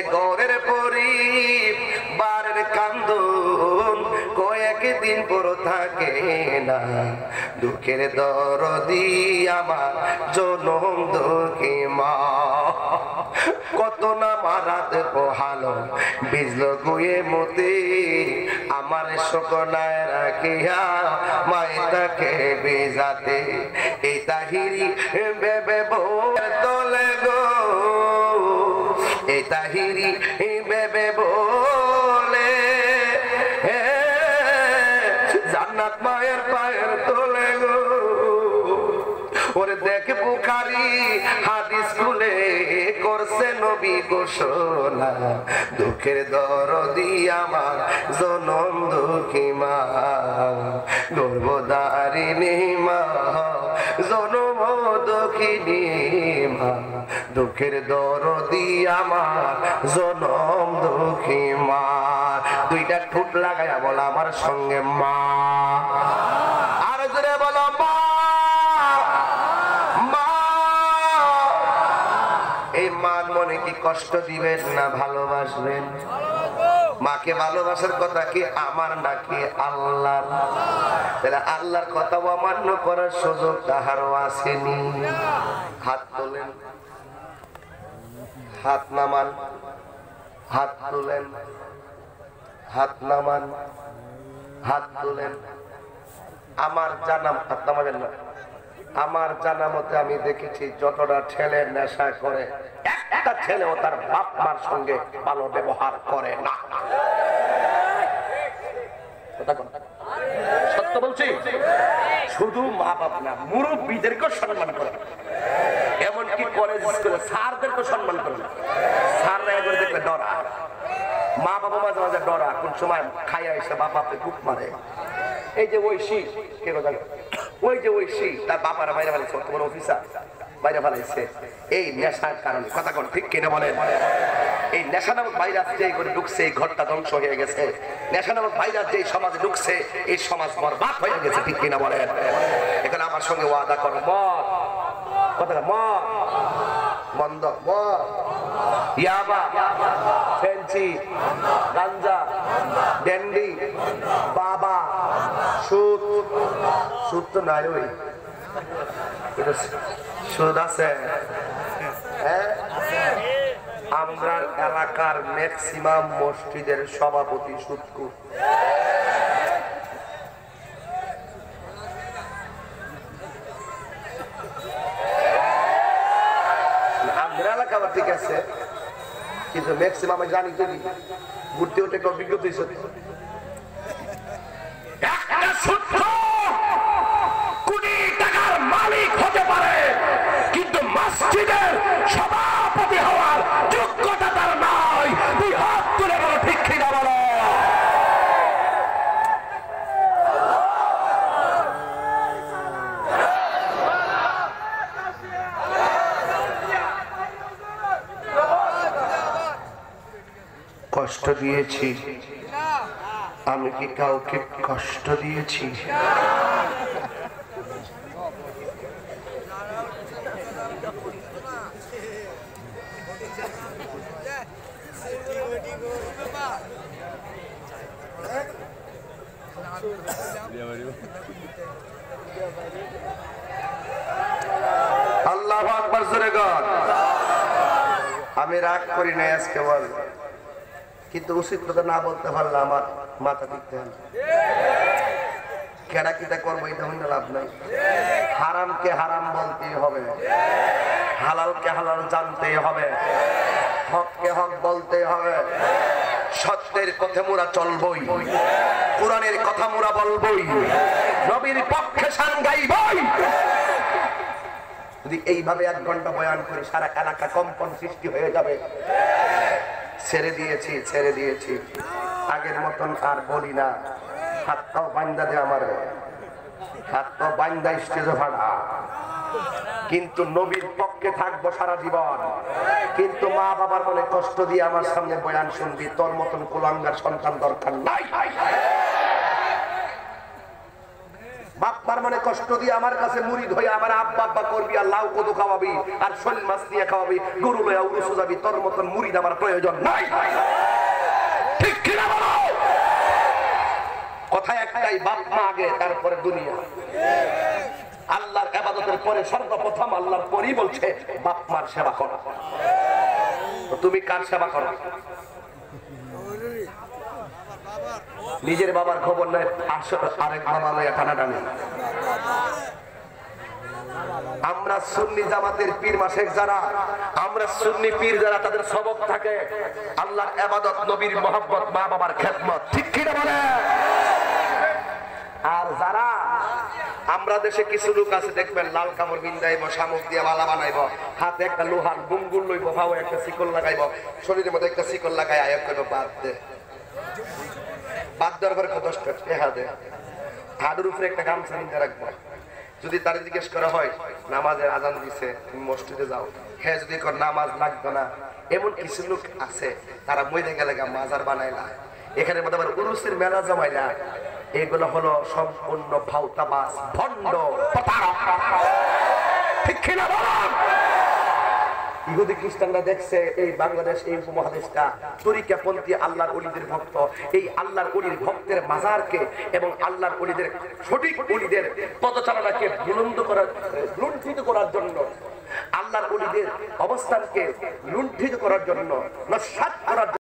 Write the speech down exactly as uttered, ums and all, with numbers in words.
ওরে গরের পরি বারের কান্দন কয়েকদিন পর থাকে না দুঃখের দরদি আমার জনম দুঃখী মা কত না মারাত পোহালো বিজল গুয়ে মতে আমার সকনায় রাখিয়া মাই তাকে বেজাতে এই তাহিরি বেবে বউ তোলে গো এই তাহিরি বেবে বলে জান্নাত মায়ের পায়ের তোলে গো ওরে দেখ বুখারী হাদিস খুলে করছে নবী ঘোষণা দুঃখের দরদি আমার জনম দুঃখী মা গর্ভধারিণী মা জনম দুঃখিনী মা দুঃখের দরদি আমার জনম দুঃখী মা দুইটা ঠোঁট লাগাইয়া বলা আমার সঙ্গে মা আর জোরে বলো মা কি কষ্ট দিবেন না ভালোবাসবেন মাকে ভালোবাসার কথা কি আমার নাকি আল্লাহর তাহলে আল্লাহর কথা অমান্য করার সুযোগ তাহারও আসেনি হাত তোলেন হাত নামান হাত তোলেন হাত নামান হাত তোলেন আমার জানাম হাত নামাবেন না আমার জানা মতে আমি দেখেছি যতটা ছেলে নেশা করে একটা ছেলেও তার বাপ মার সঙ্গে ভালো ব্যবহার করে না সত্য বলছি শুধু মা বাপ না মুরব্বীদেরকেও সম্মান করে এমনকি কলেজ স্কুলে স্যারদেরকেও সম্মান করে স্যাররা এগুলো দেখলে ডরা মা বাবা মাঝে মাঝে ডরা কোন সময় খাইয়া এসে বাপ বাপে বুক মারে এই যে ঐশী কে কথা ওই যে ঐশী তার বাপারা বাইরে ফেলেছে তোমার অফিসার বাইরে ফেলাইছে এই নেশার কারণে কথা কোন ঠিক কিনা বলেন এই নেশা নামক ভাইরাস যেই করে ঢুকছে এই ঘরটা ধ্বংস হয়ে গেছে নেশা নামক ভাইরাস যেই সমাজে ঢুকছে এই সমাজ বরবাদ হয়ে গেছে ঠিক কিনা বলেন এখানে আমার সঙ্গে ওয়াদা করো মদ কথাটা মদ বন্ধ মদ ইয়াবা ফেন্সি গাঞ্জা ড্যান্ডি বাবা সুদ সুদ তো নাই ওই সুদ আছে হ্যাঁ আমরা এলাকার ম্যাক্সিমাম মসজিদের সভাপতি সুদকু আমাদের এলাকা ঠিক আছে কিন্তু ম্যাক্সিমাম আমি জানি তো ঘুরতে উঠে অভিজ্ঞতা হিসেবে কোটি টাকার মালিক হতে পারে কিন্তু মসজিদের সভাপতি হওয়ার যোগ্যতা তার নাই তুই হাত তুলে বলো ঠিক কিনা বলো কষ্ট দিয়েছি আমি কি কাউকে কষ্ট দিয়েছি আল্লাহু আকবার জোরে গণ আমি রাগ করি না আজকে বল কিন্তু উচিত কথা না বলতে পারলে আমার মাথা দিতে হবে কেডা কিটা করবো এটা হইলে লাভ নাই হারামকে হারাম বলতেই হবে হালালকে হালাল জানতেই হবে হককে হক বলতে হবে সত্যের কথা মোরা চলবই কোরআনের কথা মোরা বলবই নবীর পক্ষে শান গাইবই যদি এইভাবে এক ঘন্টা বয়ান করে সারা এলাকা কম্পন সৃষ্টি হয়ে যাবে ছেড়ে দিয়েছি ছেড়ে দিয়েছি আগের মতন আর বলি না হাতটাও বান্দা দে আমার হাতটাও বান্দা স্টেজে ভাড়া কিন্তু নবীর পক্ষে থাকবো সারা জীবন কিন্তু মা বাবার মনে কষ্ট দিয়ে আমার সামনে বয়ান শুনবি তোর মতন কুলাঙ্গার সন্তান দরকার নাই বাপ্পার মনে কষ্ট দিয়ে আমার কাছে মুরিদ হয়ে আমার আব্বা আব্বা করবি আর লাউ কদু খাওয়াবি আর শোল মাছ দিয়ে খাওয়াবি গরু লয়া উড়ে যাবি তোর মতন মুরিদ আমার প্রয়োজন নাই ঠিক কিনা বলো কথা একটাই বাপ মা আগে তারপরে দুনিয়া আল্লাহর ইবাদতের পরে সর্বপ্রথম আল্লাহর পরই বলছে বাপ মার সেবা করো তুমি কার সেবা করো নিজের বাবার খবর নাই আরেক বাবা লয়া টানাটানি আমরা সুন্নি জামাতের পীর মাসেক যারা আমরা সুন্নি পীর যারা তাদের সবক থাকে আল্লাহর ইবাদত নবীর মহব্বত মা বাবার খেদমত ঠিক কি না বলে আর যারা আমরা দেশে কিছু লোক আছে দেখবেন লাল কাপড় বিন্দাইব শামুক দিয়ে মালা বানাইব হাতে একটা লোহার বুঙ্গুল লইব ভাও একটা শিকল লাগাইব শরীরের মধ্যে একটা শিকল লাগাই আয়োগ করবো বাদ দে বাদ দেওয়ার পরে কত টেহা দে হাড়ুর উপরে একটা গামছা নিতে রাখবো যদি তার জিজ্ঞেস করা হয় নামাজের আজান দিছে তুমি মসজিদে যাও হ্যাঁ যদি নামাজ লাগবে না এমন কিছু লোক আছে তারা মইদে গেলে মাজার বানাইলা এখানে মধ্যে আবার উরুসের মেলা জমাইলা এগুলো হলো সম্পূর্ণ ভাউতাবাজ ভণ্ড ঠিক কিনা বলুন ইহুদি খ্রিস্টানরা দেখছে এই বাংলাদেশ এই উপমহাদেশটা তরিকাপন্থী আল্লাহর ওলিদের ভক্ত এই আল্লাহর ওলির ভক্তের মাজারকে এবং আল্লাহর ওলিদের সঠিক ওলিদের পদচারণাকে বুলন্দ করার লুণ্ঠিত করার জন্য আল্লাহর ওলিদের অবস্থানকে লুণ্ঠিত করার জন্য নস্যাৎ করার